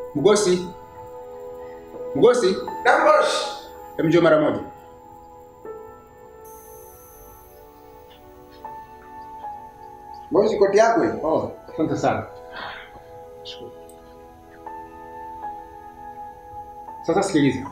Mgosi. Mgosi. Dambosh. Njoo mara moja. Mgosi koti yako hii? Oh, asante sana. Sasa sikiliza.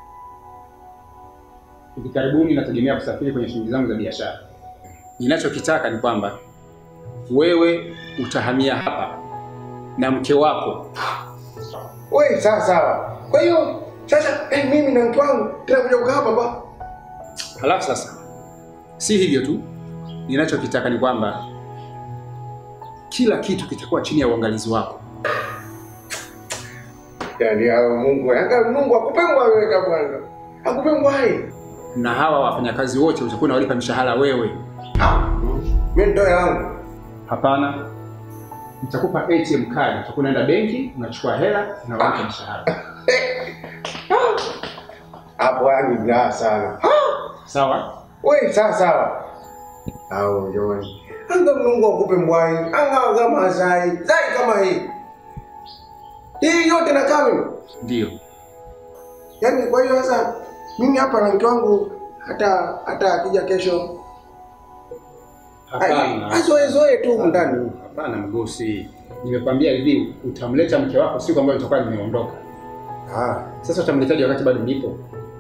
Hivi karibuni nategemea kusafiri kwenye shughuli zangu za biashara. Ninachokitaka ni kwamba wewe utahamia hapa na mke wako. Wewe sawa. Kwa hiyo sasa mimi na mke wangu tunakuja kukaa hapa ba. Halafu sasa si hivyo tu. Ninachokitaka ni kwamba kila kitu kitakuwa chini ya uangalizi wako. Yaani Mungu akupengwa wewe bwana. Akupengwa hai. Na hawa wafanyakazi wote utakuwa unawalipa mishahara wewe. Mimi ndo yangu. Hapana. Nitakupa ATM card, utakuwa unaenda benki, unachukua hela na unalipa mshahara. Hapo yangu la sana. Sawa? Wewe sawa. Au jamani. Anga Mungu akupe mbwai, anga kama zai kama hii. Hii yote na kama ndio. Yaani kwa hiyo sasa mimi hapa na mke wangu hata akija kesho. Hapana. Azoe tu ndani. Hapana Mgosi. Nimekwambia hivi utamleta mke wako siku ambayo nitakuwa nimeondoka. Sasa utamletaje wakati bado nipo?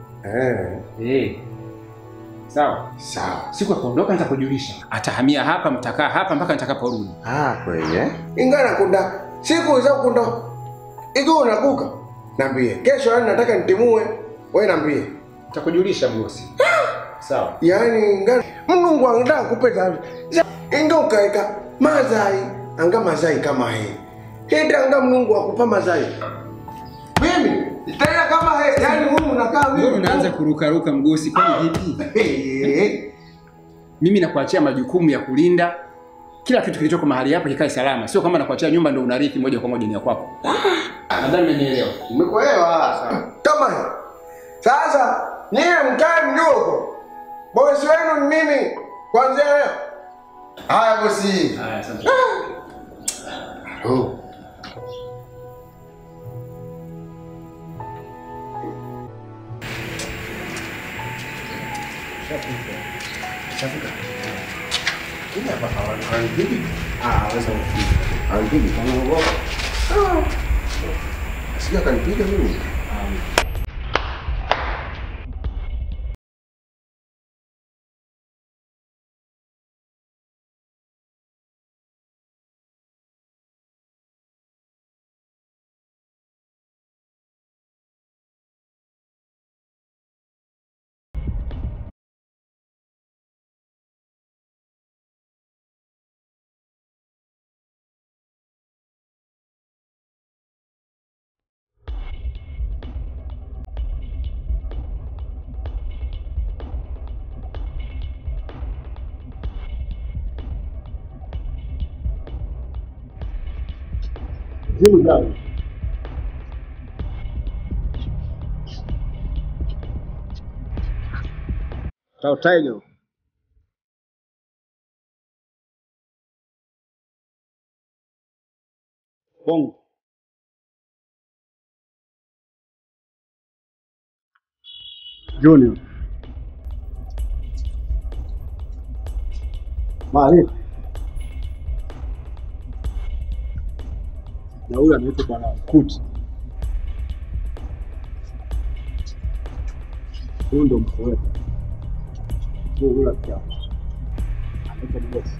Sawa. Siku akaondoka nitakujulisha. Atahamia hapa, mtakaa hapa mpaka nitakaporudi. Kweli Ingana kunda. Siku za kunda. Iko unakuka. Niambie. Kesho nataka nitimue. Wewe niambie. Nitakujulisha Mgosi. Sawa. Yaani ngana Mungu anataka kupeta. Inga ukaeka mazai kama hii. Henda anga Mungu akupa mazai. Mimi tena kama hii, yaani wewe unakaa mimi unaanza kuruka Mgosi kwani vipi? Mimi nakuachia majukumu ya kulinda kila kitu kilichoko mahali hapa kikae salama. Sio kama nakuachia nyumba ndio unarithi moja kwa moja ni ya kwako. Nadhani umenielewa. Umekuelewa kama hii. Sasa niye mkae mdogo. Bosi wenu ni mimi kuanzia leo. Haya bosi. Haya asante. Shafika. Ini apa kawan gini? Wes sama gini kamu bawa. Asli akan piga dulu. Zimu gani? Tao Tiger. Bongo. Junior. Mali. Na huyu anaitwa bwana Kuti. Huyu ndo mkwe wetu. Huyu pia. Anaitwa boss.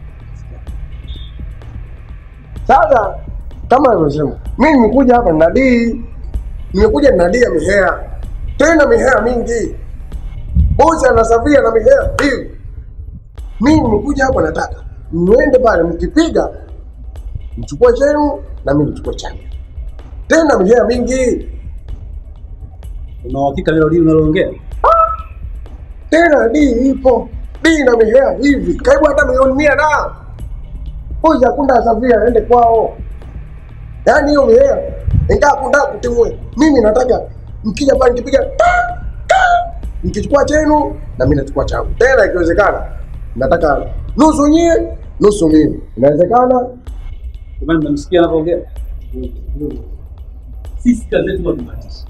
Sasa kama alivyosema, mimi nimekuja hapa na dii. Nimekuja na dii ya mihea. Tena mihea mingi. Bosi anasafiri na mihea hivi. Mimi nimekuja hapa nataka mwende pale mkipiga mchukue chenu na mimi nichukue changu. Tena mihea mingi. Una uhakika leo dini unaloongea? Tena dini ipo. Dini na mihea hivi. Karibu hata milioni 100 na. Bosi akunda safiri aende kwao. Yaani hiyo mihea ingawa kunda kutimue. Mimi nataka mkija pale nikipiga nikichukua chenu na mimi nachukua changu. Tena ikiwezekana nataka nusu nyie, nusu mimi. Inawezekana? Kama mnamsikia anapoongea? Sisi kazi yetu kwa kubahatisha.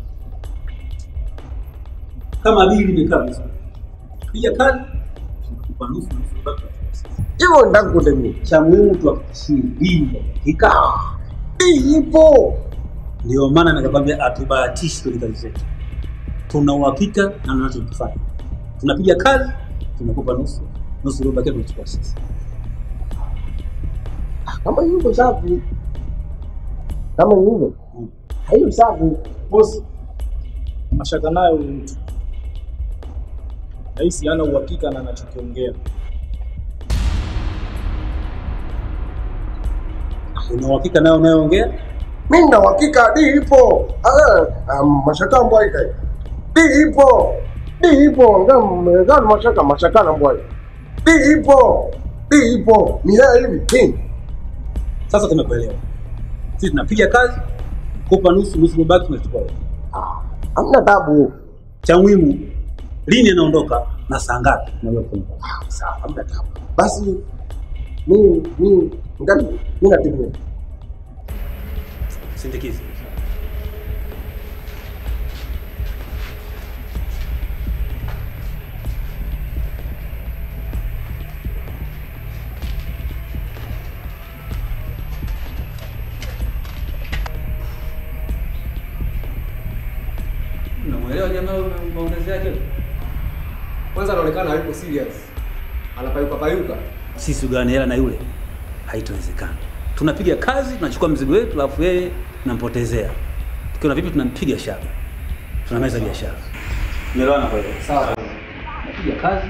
Kama dili imekaa vizuri. Pia kazi tunakupa nusu baki. Hivyo ndio mimi. Cha muhimu tuhakikishie dili hakika. Hii ipo. Ndio maana nikakwambia atubahatishi kwenye kazi zetu. Tuna uhakika na tunachokifanya. Tunapiga kazi, tunakupa nusu robo yake tunachukua sisi. Kama hivyo safi. Kama hivyo. Hayo safi. Bosi, mashaka nayo huyu mtu. Nahisi hana uhakika na anachokiongea. Una uhakika nayo unayoongea? Mimi na uhakika hii ipo. Mashaka mbwa hii. Hii ipo. Hii ipo. Ngam mashaka na mbwa. Hii ipo. Hii ipo. Ni hivi. Sasa tumekuelewa. Sisi tunapiga kazi, kupa nusu baki tunachukua. Hamna tabu. Cha muhimu lini anaondoka na saa ngapi? Sawa, hamna tabu. Basi mimi ngani natimia. Sindikizi. Unamuelewa jamaa maongezi yake? Kwanza anaonekana hayuko serious. Anapayuka. Sisi ugane hela na yule haitowezekana. Tunapiga kazi, tunachukua mzigo wetu, alafu yeye tunampotezea. Tukiona vipi tunampiga shaba. Tunameza biashara. Umeelewana kwa hiyo? Sawa. Tunapiga kazi.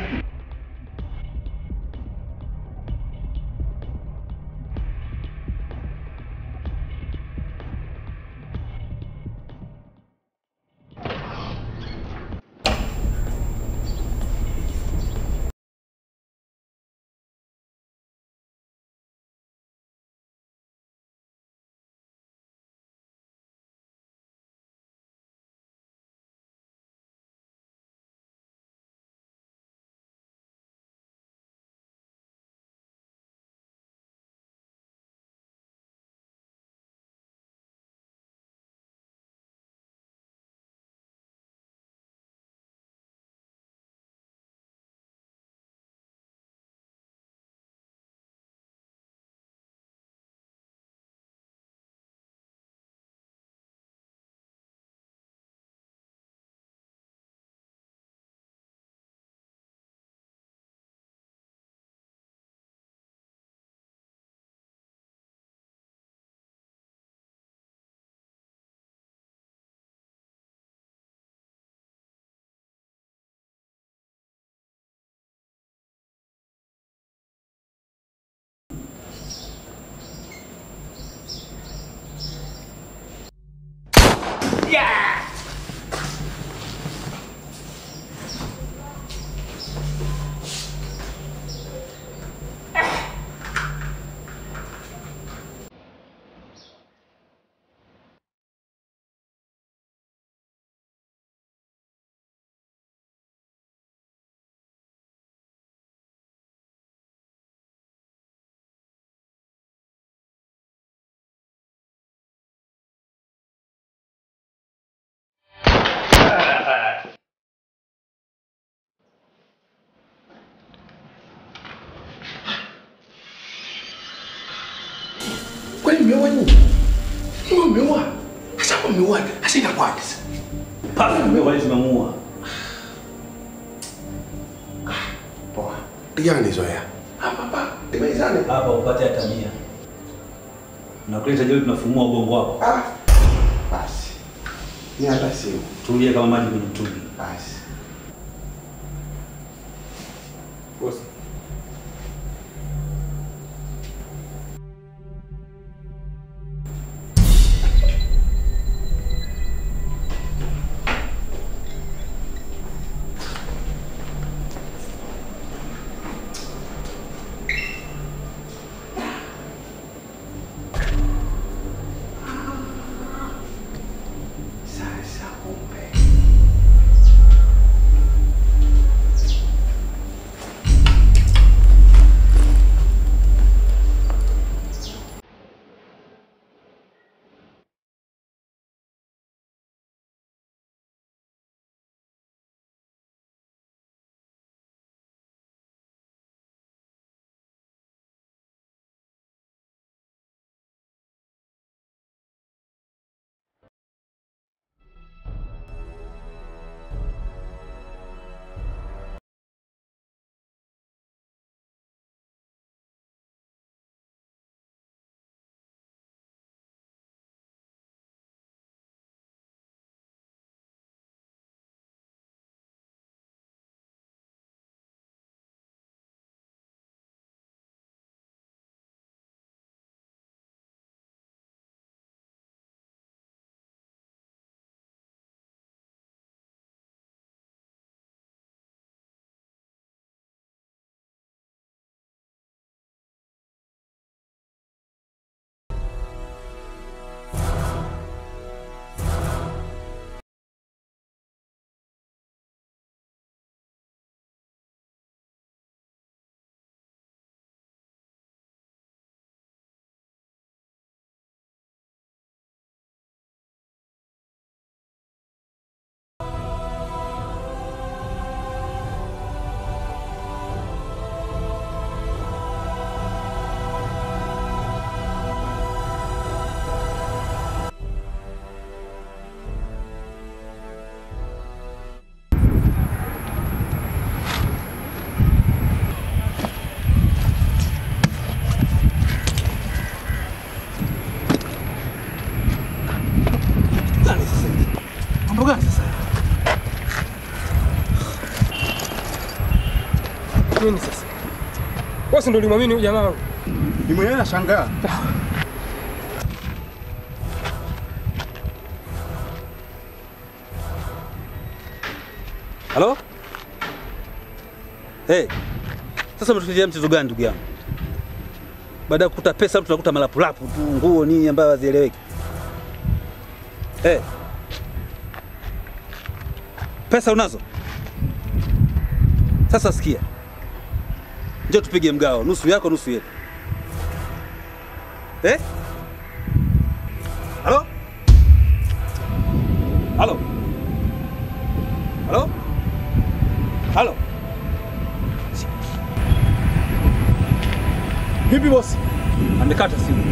Kwani umeua nini? Umeua? Sasa umeua. Sasa inakuwaje sasa? Pale umewahi tumemuua. Poa. Gani zoea? Hapa. Tumeizane. Hapa upate hata 100. Na kuleta jeu tunafumua ubongo wako. Basi. Ni hata sio. Tulie kama maji kwenye mtungi. Basi. Bosi. Nini sasa? Wewe ndio ulimwamini huyu jamaa? Ni mwenyewe nashangaa. Halo? Hey. Sasa umetufikia mchezo gani ndugu yangu? Baada ya kukuta pesa mtu anakuta malapulapu tu, nguo nini ambayo hazieleweki. Pesa unazo? Sasa sikia. Njoo tupige mgao, nusu yako nusu yetu. Halo? Halo? Halo? Halo? Vipi boss? Amekata simu.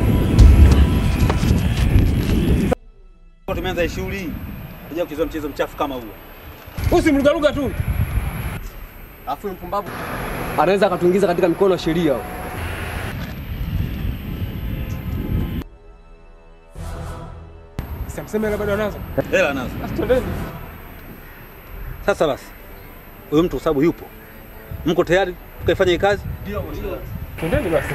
Tumeanza shughuli. Kuja kucheza mchezo mchafu kama huo. Usimrugaruga tu. Afu mpumbavu Anaweza akatuingiza katika mikono ya sheria. Samseme hela bado anazo? Hela anazo. Twendeni. Sasa basi. Huyo mtu sababu yupo. Mko tayari tukaifanya hii kazi? Ndio. Twendeni basi.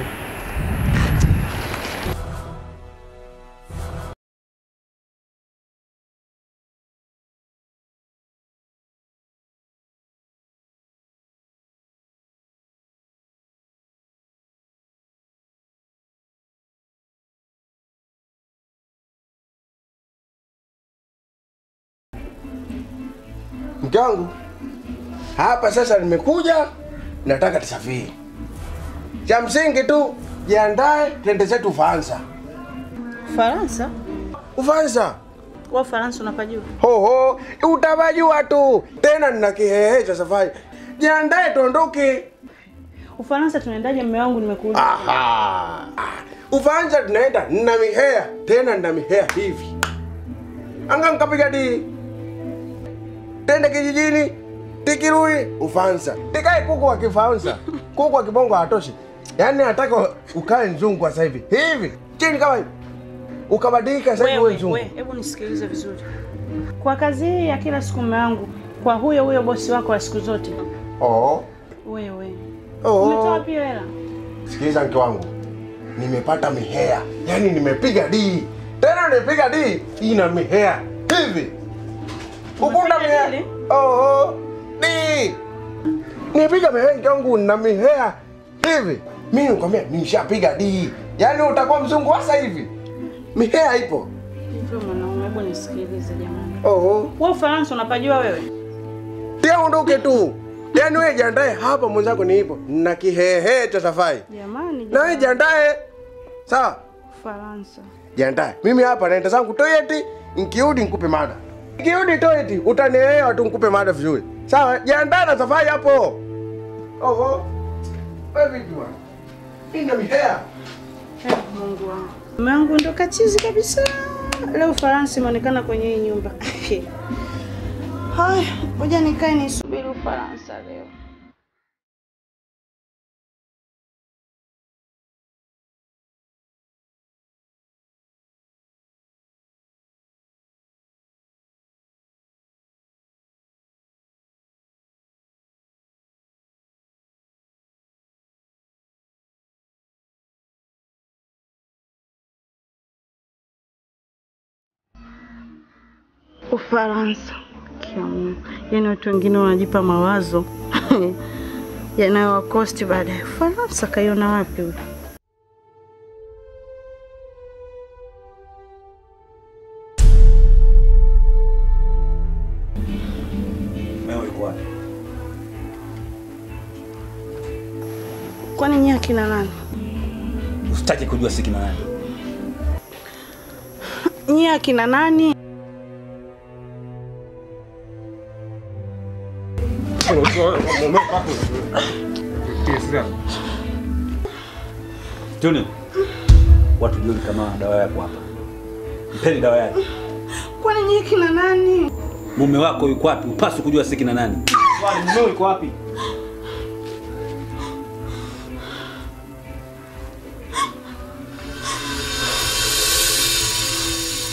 mke wangu, hapa sasa nimekuja, nataka tusafiri. Cha msingi tu jiandae, twende zetu Ufaransa. Ufaransa? Ufaransa? Kwa Ufaransa unapajua? Ho, utapajua tu. Tena nina kihehe cha safari. Jiandae tuondoke. Ufaransa tunaendaje mume wangu nimekuuliza? Aha. Ufaransa tunaenda na mihea, tena na mihea hivi. Anga nikapiga di. Tende kijijini, tikirui Ufaransa. Tikae kuku wa Kifaransa. Kuku wa Kibongo hatoshi. Yaani nataka ukae nzungu sasa hivi. Hivi. Chini kama hivi. Ukabadilika sasa hivi wewe nzungu. Wewe, hebu nisikilize vizuri. Kwa kazi hii ya kila siku mume wangu, kwa huyo bosi wako wa siku zote. Wewe. Umetoa wapi hela? Sikiliza mke wangu. Nimepata mihea. Yaani nimepiga di. Tena nimepiga di ina mihea. Hivi. Ukunda mihea. Di. Nimepiga mihea yangu na mihea. Hivi. Mimi nikwambia nishapiga di. Yaani utakuwa mzungu sasa hivi. Mihea ipo. Hivyo mwanaume, hebu nisikilize jamani. Wewe Ufaransa unapajua wewe? Tia ondoke tu. Yaani wewe jiandae hapa mwenzako nipo. Na kihehe cha safari. Jamani. Na wewe jiandae. Sawa? Ufaransa. Jiandae. Mimi hapa naenda zangu toilet, nikirudi nikupe mada. Nikirudi toilet utanielewa tu nikupe mada vizuri. Sawa? Jiandae na safari hapo. Wewe vipi bwana? Ina mihea. Mungu wangu. Mume wangu ndo kachizi kabisa. Leo Ufaransa imeonekana kwenye hii nyumba. Haya, ngoja nikae nisubiri Ufaransa leo. Ufaransa. Yaani watu wengine wanajipa mawazo yanayowakosti baadaye. Ufaransa kaiona wapi huyu? Mimi yuko wapi? Kwani nyinyi akina nani? Usitaki kujua si kina nani. Nyinyi akina nani? Tuni. Watu jioni kama dawa yako hapa. Mpeni dawa yake. Kwani nyinyi kina nani? Mume wako yuko wapi? Upaswi kujua si kina nani. Swali, mume yuko wapi?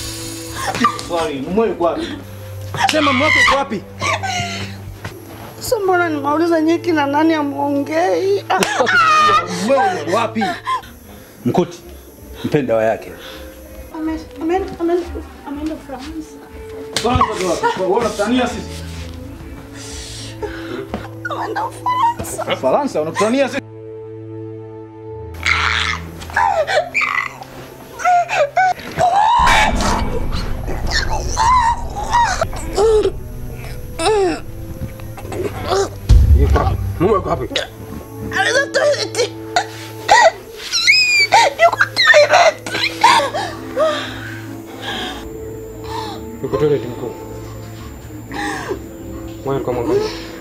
Swali, mume yuko wapi? Sema mume wako yuko wapi? Sasa mbona nimeuliza nyeki na nani amuongei? Wewe wapi? Mkuti mpenda wa yake. Ameenda France. Kwanza wapi? Wewe unatania sisi? Ameenda France. Faransa unatania sisi? Mume wako wapi? Aliza toilet. Yuko toilet. Yuko toilet mkuu. Mwana kwa mwana.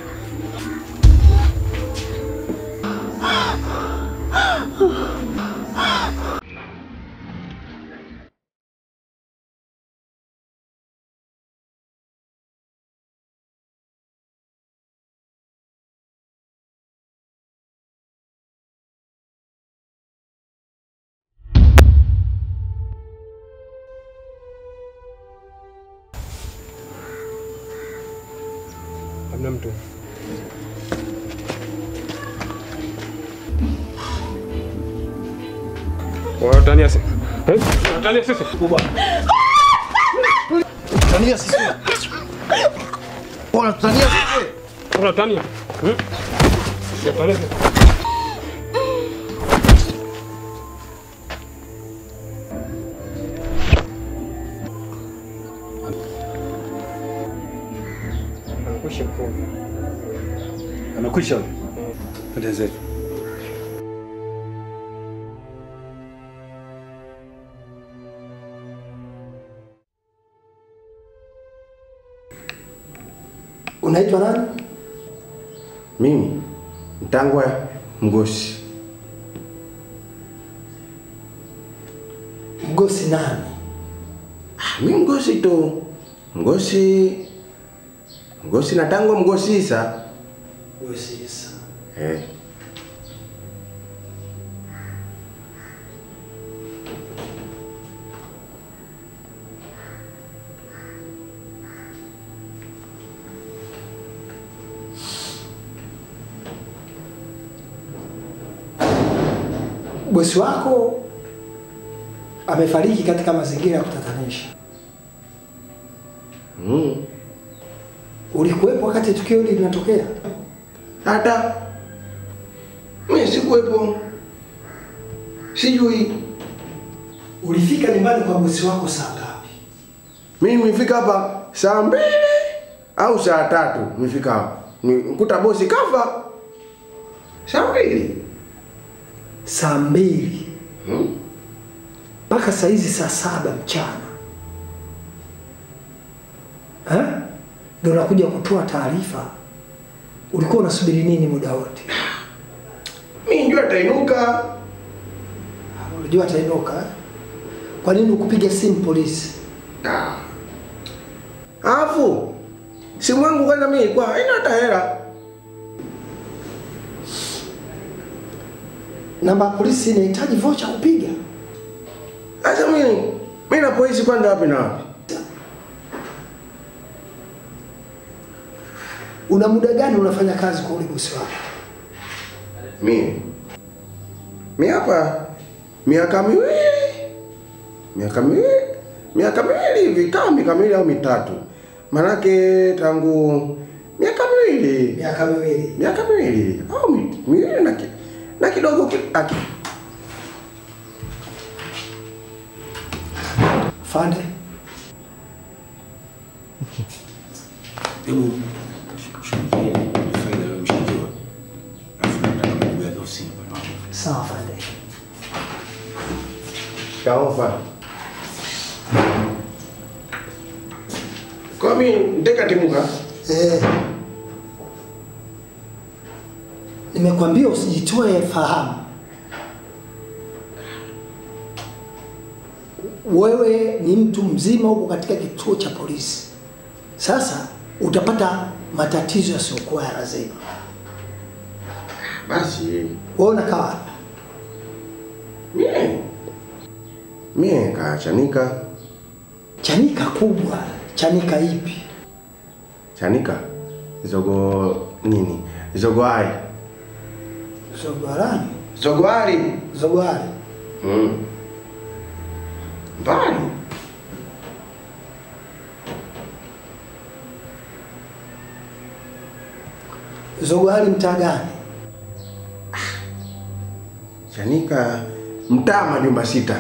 Hamna mtu. Wanatania sisi. Wanatania sisi. Kubwa. Tania sisi. Wanatania sisi. Wanatania. Wanatania sisi. Amekwisha mkuu. Amekwisha. Twende zetu. Unaitwa nani? Mimi Mtangwa Mgosi. Mgosi nani? Mimi Mgosi tu. Mgosi natangwa Mgosi Isa. Mgosi Isa. Bosi wako amefariki katika mazingira ya kutatanisha. Ulikuwepo wakati tukio hili linatokea? Hata mimi sikuwepo. Sijui. Ulifika nyumbani kwa bosi wako saa ngapi? Mimi nilifika hapa saa 2 au saa 3 nilifika hapa. Nikuta bosi kafa. Saa 2. Saa 2. Mpaka saa hizi saa 7 mchana. Ndio unakuja kutoa taarifa. Ulikuwa unasubiri nini muda wote? Mimi njua atainuka. Unajua atainuka? Kwa nini ukupiga simu polisi? Alafu simu yangu kwanza mimi ilikuwa haina hata hela. Namba ya polisi inahitaji vocha kupiga. Sasa mimi na polisi kwenda wapi na wapi? Una muda gani unafanya kazi kwa ule bosi wako? Mimi hapa miaka miwili hivi, kama miaka miwili au mitatu. Manake tangu miaka miwili au miwili na kidogo Fande. Hebu shukrani faida ya mshajua. Alafu nataka mambo ya ofisi hapa. Sawa Fande. Kaofa. Kwa mimi ndeka timuka. Nimekwambia usijitoe fahamu. Wewe ni mtu mzima huko katika kituo cha polisi. Sasa utapata matatizo yasiyokuwa ya lazima. Basi wewe unakaa hapa. Mimi Chanika. Chanika kubwa. Chanika ipi? Chanika nini? Zogwari. Zogwarani? Zogwari. Zogwari. Mbali. Zogwari mtaa gani? Chanika mtaa majumba 6.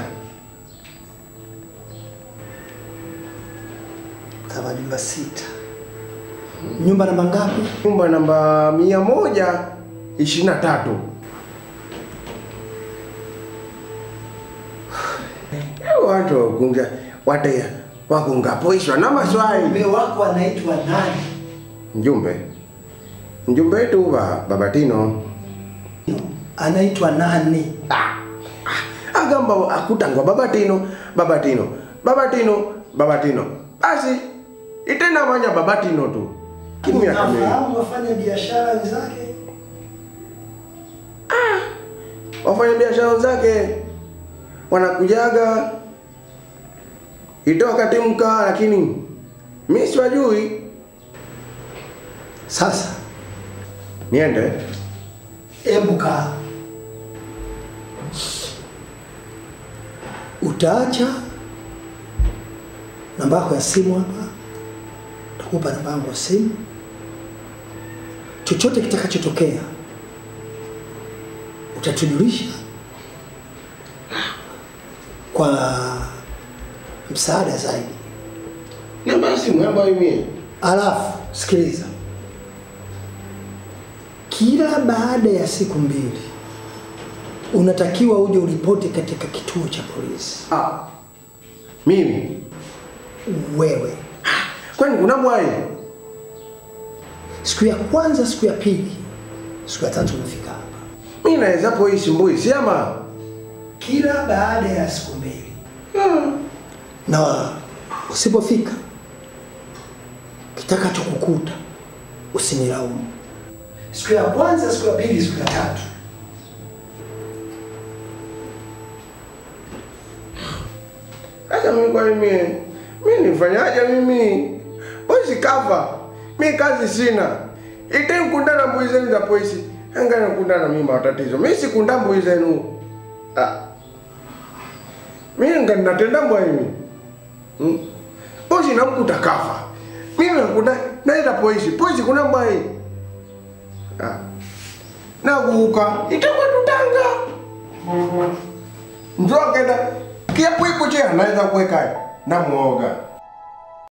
Kama nyumba 6. Nyumba namba ngapi? Nyumba namba 123. Watu kunga wate wakunga poishwa na maswali. Mbe wako anaitwa nani? Mjumbe wetu Baba Tino. Anaitwa nani? Agamba akutangwa Baba Tino. Basi itena manya Baba Tino tu. Kimya kamili. Wafanya biashara wenzake? Wafanya biashara wenzake wanakujaga itoa katimka, lakini mimi siwajui. Sasa niende ebuka, utaacha namba yako ya simu hapa, takupa namba yangu ya simu. Chochote kitakachotokea utatujulisha kwa msaada zaidi. Namba ya simu ambayo mimi. Alafu sikiliza, kila baada ya siku 2 unatakiwa uje uripoti katika kituo cha polisi. Mimi? Wewe. Kwani kuna mwai? Siku ya kwanza, siku ya pili, siku ya 3 unafika hapa. Mimi naweza poishi mbui siama. Kila baada ya siku 2. Na usipofika kitakachokukuta usinilaumu. Siku ya kwanza, siku ya pili, siku ya 3. Sasa mimi kwa mimi nifanyaje mimi? Bosi kafa. Mimi kazi sina. Ite mkundana mbui zenu za polisi. Anga mkundana mimi matatizo. Mimi sikunda mbui zenu. Mimi natenda mbwa mimi. Bosi namkuta kafa. Mimi nakunda naenda polisi. Polisi kuna mbwa hii. Na kuuka itakuwa tutanga. Ndio kenda kia puipo je anaweza kuweka na muoga.